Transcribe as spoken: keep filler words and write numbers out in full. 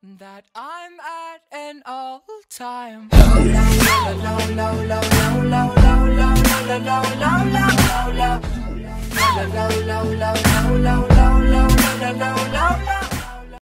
that I'm at an all-time low, low, low, low, low, low, low, low, low, low, low, low, low, low, low, low, low, low, low,